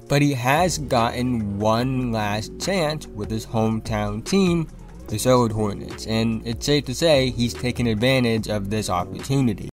but he has gotten one last chance with his hometown team, the Charlotte Hornets, and it's safe to say he's taken advantage of this opportunity.